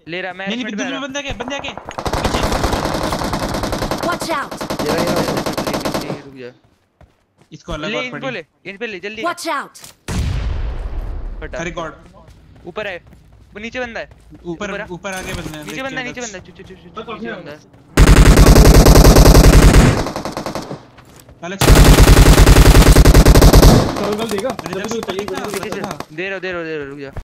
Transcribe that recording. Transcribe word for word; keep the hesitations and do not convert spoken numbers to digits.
ले रहा मैं। नहीं नहीं बिंदु में बंदे आके बंदे आके Watch out! ये रहा ये रुक जा। इसको अलग ले और इन पे पड़ी। ले इन पे ले जल्दी। Watch out! फटा अरे गॉड ऊपर है वो नीचे बंदा है। ऊपर ऊपर आगे बंदे हैं नीचे बंदा है नीचे बंदा है। चुप चुप चुप नीचे बंदा है। अलग सर्कल देगा मैंने जब दे रहा दे रहा दे रहा रुक जा।